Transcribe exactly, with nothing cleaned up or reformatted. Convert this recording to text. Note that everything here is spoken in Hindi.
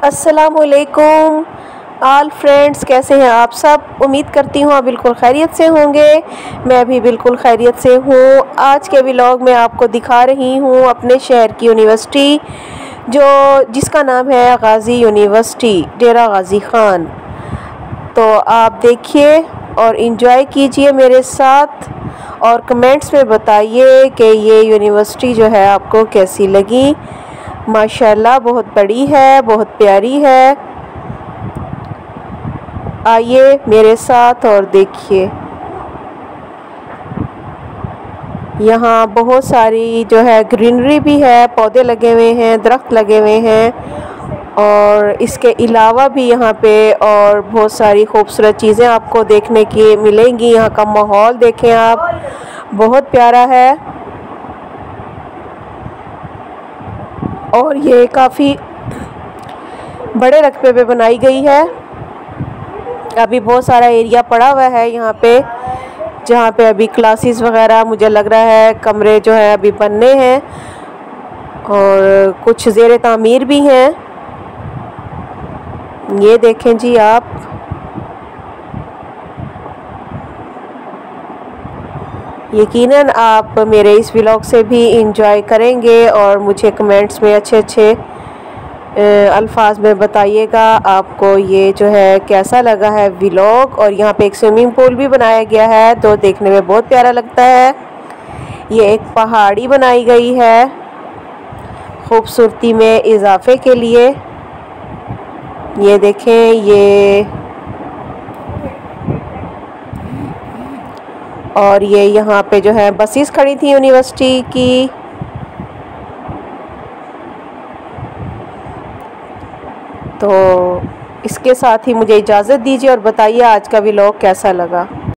अस्सलामुअलैकुम ऑल फ्रेंड्स, कैसे हैं आप सब। उम्मीद करती हूँ आप बिल्कुल खैरियत से होंगे। मैं भी बिल्कुल खैरियत से हूँ। आज के व्लॉग में आपको दिखा रही हूँ अपने शहर की यूनिवर्सिटी, जो जिसका नाम है गाज़ी यूनिवर्सिटी डेरा गाज़ी ख़ान। तो आप देखिए और इन्जॉय कीजिए मेरे साथ, और कमेंट्स में बताइए कि ये यूनिवर्सिटी जो है आपको कैसी लगी। माशाल्लाह बहुत बड़ी है, बहुत प्यारी है। आइए मेरे साथ और देखिए, यहाँ बहुत सारी जो है ग्रीनरी भी है, पौधे लगे हुए हैं, दरख्त लगे हुए हैं, और इसके अलावा भी यहाँ पे और बहुत सारी खूबसूरत चीज़ें आपको देखने की मिलेंगी। यहाँ का माहौल देखें आप, बहुत प्यारा है। और ये काफ़ी बड़े रकबे पे बनाई गई है। अभी बहुत सारा एरिया पड़ा हुआ है यहाँ पे, जहाँ पे अभी क्लासेस वगैरह, मुझे लग रहा है कमरे जो है अभी बनने हैं, और कुछ ज़ेर तामीर भी हैं। ये देखें जी आप, यकीनन आप मेरे इस व्लॉग से भी इंजॉय करेंगे, और मुझे कमेंट्स में अच्छे अच्छे अल्फाज में बताइएगा आपको ये जो है कैसा लगा है व्लॉग। और यहाँ पे एक स्विमिंग पूल भी बनाया गया है, तो देखने में बहुत प्यारा लगता है। ये एक पहाड़ी बनाई गई है खूबसूरती में इजाफे के लिए। ये देखें, ये और ये यहाँ पे जो है बसेस खड़ी थी यूनिवर्सिटी की। तो इसके साथ ही मुझे इजाज़त दीजिए और बताइए आज का व्लॉग कैसा लगा।